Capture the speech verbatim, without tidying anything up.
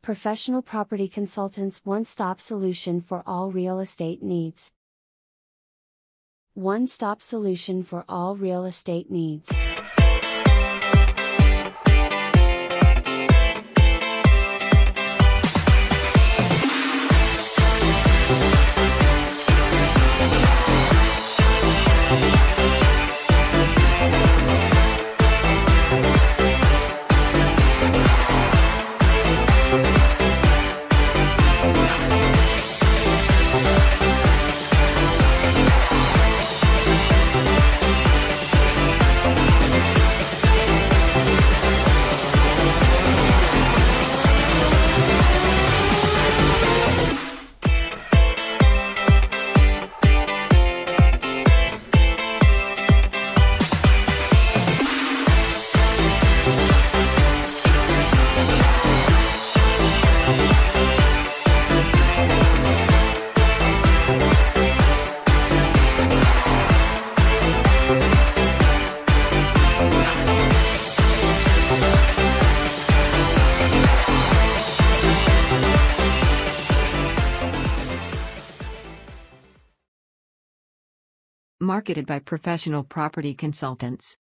Professional Property Consultants, one-stop solution for all real estate needs. One-stop solution for all real estate needs. Marketed by Professional Property Consultants.